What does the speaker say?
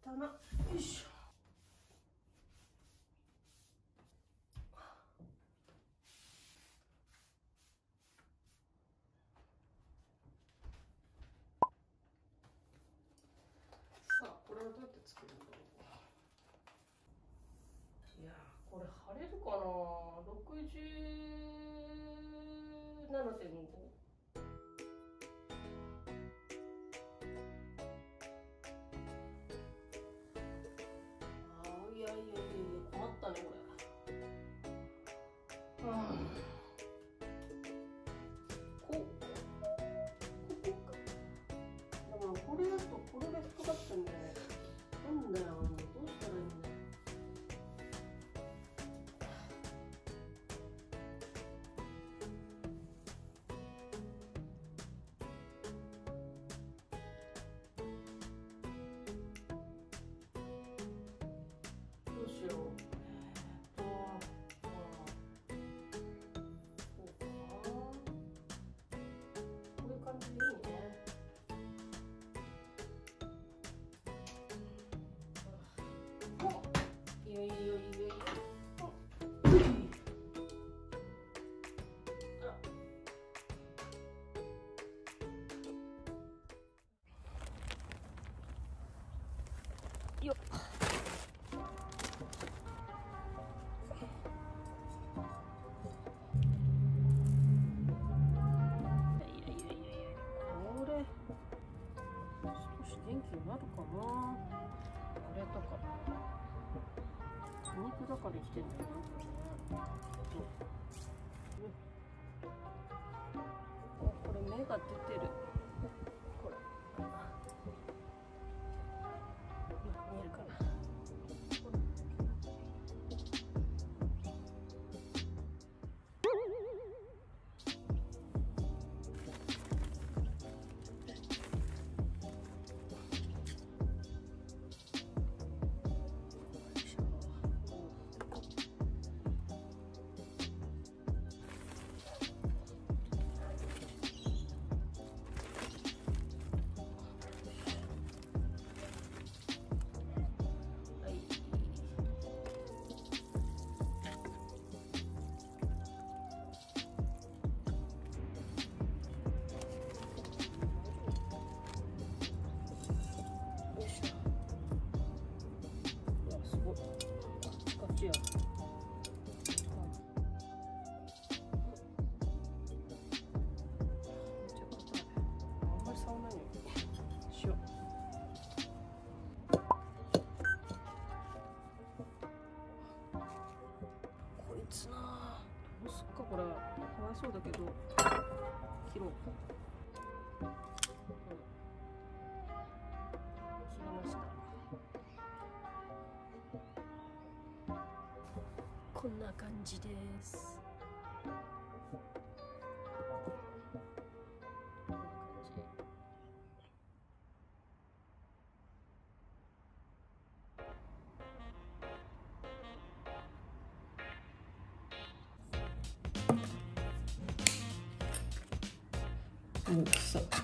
棚、よいしょ。さあ、これはどうやって作るんだろう。いやー、これ貼れるかな。67.5。いやいやいやいや、困ったねこれ。ここか。だからこれだとこれが引っかかってんだよね。なんだよ、どうしたらいいんだよ。どうしよう。よっ。これ少し元気になるかな。あれとかお肉だから生きてんだよな、これ芽が出てる。これ見えるかな。やあんまり触らないようにしよう。こいつな、どうすっかこれ。かわいそうだけど切ろう。切りました。こんな感じです。さあ